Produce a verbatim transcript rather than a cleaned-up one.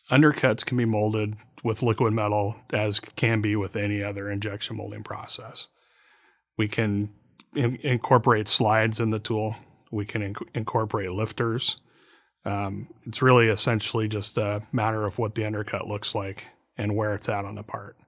Undercuts can be molded with liquid metal as can be with any other injection molding process. We can in- incorporate slides in the tool. We can inc- incorporate lifters. Um, it's really essentially just a matter of what the undercut looks like and where it's at on the part.